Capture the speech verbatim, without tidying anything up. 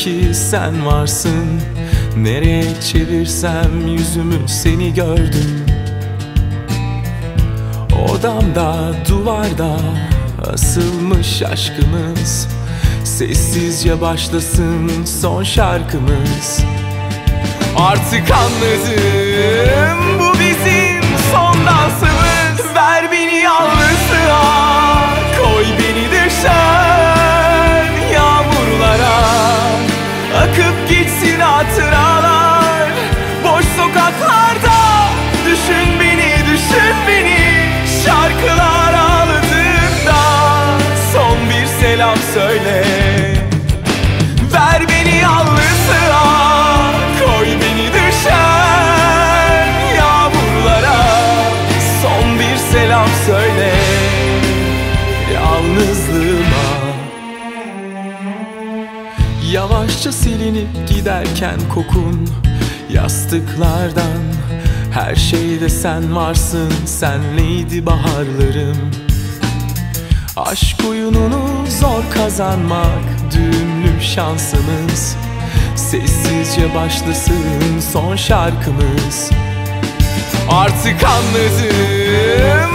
ki sen varsın. Nereye çevirsem yüzümü seni gördüm. Odamda duvarda asılmış aşkımız. Sessizce başlasın son şarkımız. Artık anladım, bu bizim son dansımız. Ver beni yalnızlığa, koy beni düşen yağmurlara. Akıp gitsin hatıralar boş sokaklarda. Düşün beni, düşün beni, şarkılar ağladığında. Son bir selam söyle. Ver beni yalnızlığa, koy beni düşen yağmurlara. Son bir selam söyle yalnızlığıma. Yavaşça silinip giderken kokun yastıklardan. Her şeyde sen varsın, senleydi baharlarım. Aşk oyununu zor kazanmak düğümlü şansımız. Sessizce başlasın son şarkımız. Artık anladım,